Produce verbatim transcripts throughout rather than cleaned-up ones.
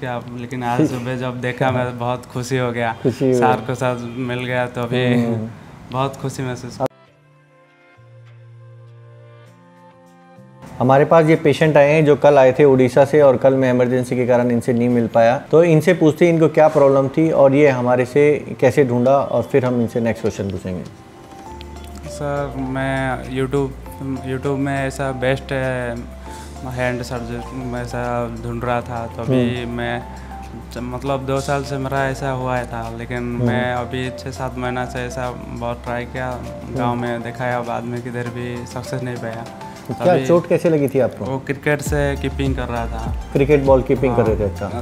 क्या, लेकिन आज सुबह जब देखा मैं बहुत खुशी हो गया, सर के साथ मिल गया तो अभी बहुत खुशी महसूस। हमारे पास ये पेशेंट आए हैं जो कल आए थे उड़ीसा से, और कल मैं इमरजेंसी के कारण इनसे नहीं मिल पाया, तो इनसे पूछते इनको क्या प्रॉब्लम थी और ये हमारे से कैसे ढूंढा, और फिर हम इनसे नेक्स्ट क्वेश्चन पूछेंगे। सर मैं यूट्यूब यूट्यूब में ऐसा बेस्ट हैंड सर्जन ऐसा ढूंढ रहा था, तो अभी मैं मतलब दो साल से मेरा ऐसा हुआ है था, लेकिन मैं अभी छः सात महीना से ऐसा बहुत ट्राई किया, गांव में दिखाया, बाद में किधर भी सक्सेस नहीं पाया। तो क्या चोट कैसे लगी थी आपको? वो क्रिकेट से कीपिंग कर रहा था, क्रिकेट बॉल कीपिंग कर रहे थे। अच्छा।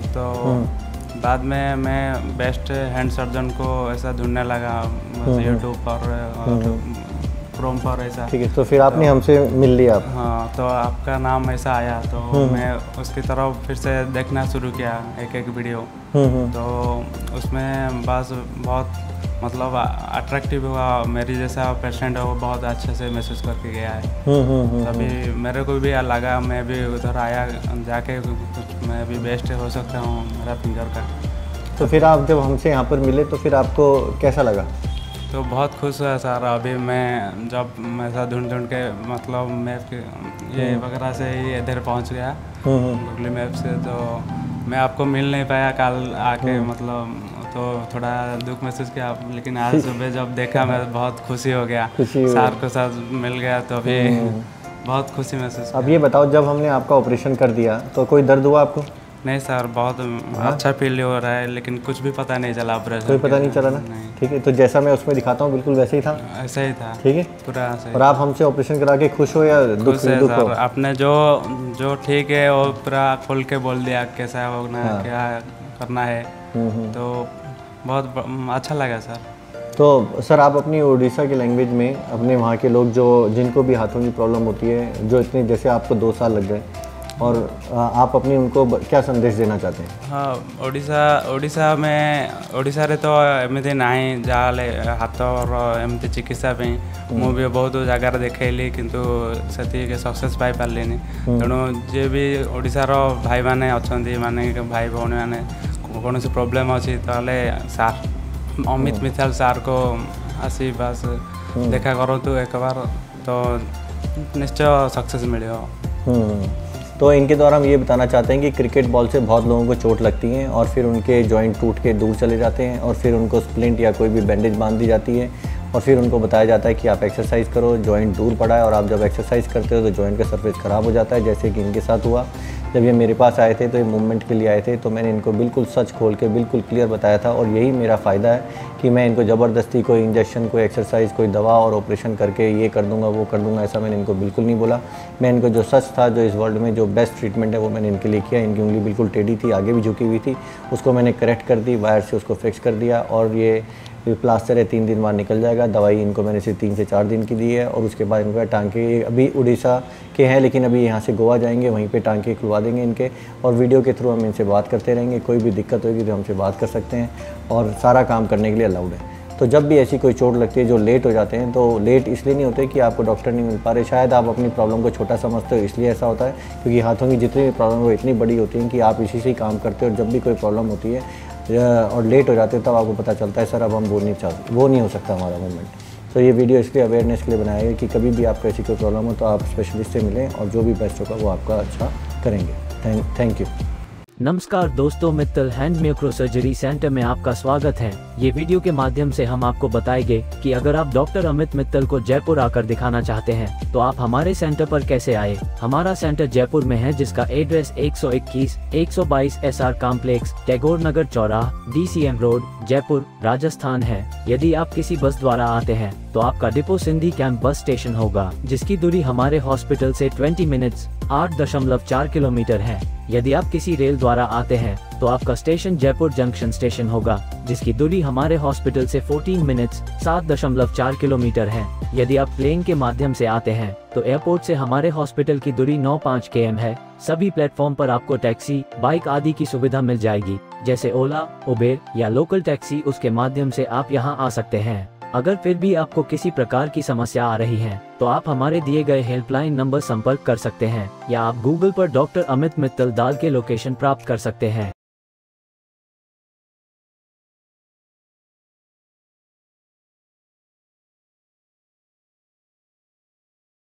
तो बाद में मैं बेस्ट हैंड सर्जन को ऐसा ढूंढने लगा यूट्यूब पर और क्रोम पर ऐसा। ठीक है, तो फिर आपने तो, हमसे मिल लिया आप? हाँ, तो आपका नाम ऐसा आया तो मैं उसकी तरफ फिर से देखना शुरू किया एक एक वीडियो, तो उसमें बस बहुत मतलब अट्रैक्टिव हुआ, मेरी जैसा पेशेंट है वो बहुत अच्छे से महसूस करके गया है। तभी मेरे को भी लगा मैं भी उधर आया जाके मैं भी बेस्ट हो सकता हूँ मेरा फिंगर का। तो फिर आप जब हमसे यहाँ पर मिले तो फिर आपको कैसा लगा? तो बहुत खुश हुआ सर। अभी मैं जब मैं ऐसा ढूंढ ढूंढ के मतलब मैप ये वगैरह से ही इधर पहुँच गया गूगल मैप से, तो मैं आपको मिल नहीं पाया कल आके, मतलब तो थोड़ा दुख महसूस किया, लेकिन आज सुबह जब देखा मैं बहुत खुशी हो गया, सर के साथ मिल गया तो अभी बहुत खुशी महसूस। अब ये बताओ, जब हमने आपका ऑपरेशन कर दिया तो कोई दर्द हुआ आपको? नहीं सर, बहुत अच्छा फील हो रहा है, लेकिन कुछ भी पता नहीं चला ऑपरेशन। कोई पता नहीं चला ना? ठीक है, तो जैसा मैं उसमें दिखाता हूँ बिल्कुल वैसे ही था? ऐसा ही था। ठीक है, पूरा सही। और आप हमसे ऑपरेशन करा के खुश हो या दुख? खुश है सर। आपने जो जो ठीक है वो पूरा खोल के बोल दिया कैसा होना है, क्या करना है, तो बहुत अच्छा लगा सर। तो सर आप अपनी उड़ीसा की लैंग्वेज में अपने वहाँ के लोग जो जिनको भी हाथों की प्रॉब्लम होती है, जो इतने जैसे आपको दो साल लग गए, और आप अपनी उनको क्या संदेश देना चाहते हैं? हाँ, ओडिशा ओडिशा में ओडिशा रे तो एमती नहीं जाले हाथर एमती चिकित्सा पे मु भी बहुत जगार देखली, किंतु से सक्सेस पाई पार्लिनी। तेणु जे भी ओडिशार भाई माने अछंती माने भाई भौणी माने कौन सी प्रॉब्लम अच्छी ताले सार अमित मित्तल सार को आसी बस देखा करो तो एक बार, तो निश्चय सक्सेस मिलेगा। तो इनके द्वारा हम ये बताना चाहते हैं कि क्रिकेट बॉल से बहुत लोगों को चोट लगती है और फिर उनके जॉइंट टूट के दूर चले जाते हैं, और फिर उनको स्प्लिंट या कोई भी बैंडेज बांध दी जाती है, और फिर उनको बताया जाता है कि आप एक्सरसाइज करो, जॉइंट दूर पड़ा है, और आप जब एक्सरसाइज करते हो तो जॉइंट का सरफेस ख़राब हो जाता है, जैसे कि इनके साथ हुआ। जब ये मेरे पास आए थे तो ये मूवमेंट के लिए आए थे, तो मैंने इनको बिल्कुल सच खोल के बिल्कुल क्लियर बताया था, और यही मेरा फ़ायदा है कि मैं इनको ज़बरदस्ती कोई इंजेक्शन, कोई एक्सरसाइज, कोई दवा और ऑपरेशन करके ये कर दूंगा वो कर दूंगा, ऐसा मैंने इनको बिल्कुल नहीं बोला। मैं इनको जो सच था, जो इस वर्ल्ड में जो बेस्ट ट्रीटमेंट है वो मैंने इनके लिए किया। इनकी उंगली बिल्कुल टेढ़ी थी, आगे भी झुकी हुई थी, उसको मैंने करेक्ट कर दी, वायर से उसको फिक्स कर दिया, और ये प्लास्टर है तीन दिन बाद निकल जाएगा। दवाई इनको मैंने सिर्फ तीन से चार दिन की दी है, और उसके बाद इनको टांके अभी उड़ीसा के हैं, लेकिन अभी यहाँ से गोवा जाएंगे, वहीं पे टांके खुलवा देंगे इनके, और वीडियो के थ्रू हम इनसे बात करते रहेंगे। कोई भी दिक्कत होगी तो हमसे बात कर सकते हैं, और सारा काम करने के लिए अलाउड है। तो जब भी ऐसी कोई चोट लगती है, जो लेट हो जाते हैं, तो लेट इसलिए नहीं होते कि आपको डॉक्टर नहीं मिल पा रहे, शायद आप अपनी प्रॉब्लम को छोटा समझते हो इसलिए ऐसा होता है, क्योंकि हाथों की जितनी भी प्रॉब्लम वो इतनी बड़ी होती है कि आप इसी से ही काम करते हो। और जब भी कोई प्रॉब्लम होती है और लेट हो जाते हैं तब आपको पता चलता है सर अब हम वो नहीं चाहते, वो नहीं हो सकता हमारा मूवमेंट। तो ये वीडियो इसलिए अवेयरनेस के लिए बनाया है कि कभी भी आपको ऐसी कोई प्रॉब्लम हो तो आप स्पेशलिस्ट से मिलें, और जो भी बेस्ट होगा वो आपका अच्छा करेंगे। Thank thank you. नमस्कार दोस्तों, Mittal hand micro surgery centre में आपका स्वागत है। ये वीडियो के माध्यम से हम आपको बताएंगे कि अगर आप डॉक्टर अमित मित्तल को जयपुर आकर दिखाना चाहते हैं तो आप हमारे सेंटर पर कैसे आए। हमारा सेंटर जयपुर में है, जिसका एड्रेस एक सौ इक्कीस एक सौ बाईस S R complex, Tagore Nagar चौराहा, D C M road, Jaipur, Rajasthan है। यदि आप किसी बस द्वारा आते हैं तो आपका depot Sindhi camp bus station होगा, जिसकी दूरी हमारे हॉस्पिटल से बीस मिनट्स आठ दशमलव चार किलोमीटर है। यदि आप किसी रेल द्वारा आते हैं तो आपका स्टेशन जयपुर जंक्शन स्टेशन होगा, जिसकी दूरी हमारे हॉस्पिटल से चौदह मिनट्स सात दशमलव चार किलोमीटर है। यदि आप प्लेन के माध्यम से आते हैं तो एयरपोर्ट से हमारे हॉस्पिटल की दूरी नौ पाँच किलोमीटर है। सभी प्लेटफॉर्म पर आपको टैक्सी, बाइक आदि की सुविधा मिल जाएगी, जैसे ओला, उबेर या लोकल टैक्सी, उसके माध्यम से आप यहाँ आ सकते हैं। अगर फिर भी आपको किसी प्रकार की समस्या आ रही है तो आप हमारे दिए गए हेल्पलाइन नंबर संपर्क कर सकते हैं, या आप गूगल पर डॉक्टर अमित मित्तल डाल के लोकेशन प्राप्त कर सकते हैं।